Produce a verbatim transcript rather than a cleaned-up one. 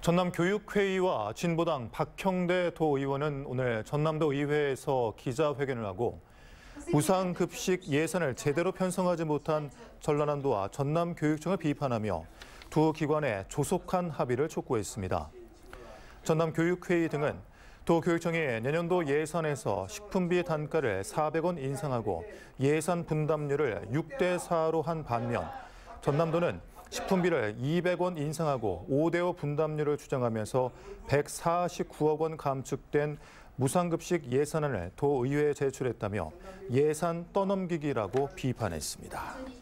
전남교육회의와 진보당 박형대 도의원은 오늘 전남도 의회에서 기자회견을 하고 무상급식 예산을 제대로 편성하지 못한 전라남도와 전남교육청을 비판하며 두 기관의 조속한 합의를 촉구했습니다. 전남교육회의 등은 도교육청이 내년도 예산에서 식품비 단가를 사백 원 인상하고 예산 분담률을 육 대 사로 한 반면 전남도는 식품비를 이백 원 인상하고 오 대 오 분담률을 주장하면서 백사십구억 원 감축된 무상급식 예산안을 도의회에 제출했다며 예산 떠넘기기라고 비판했습니다.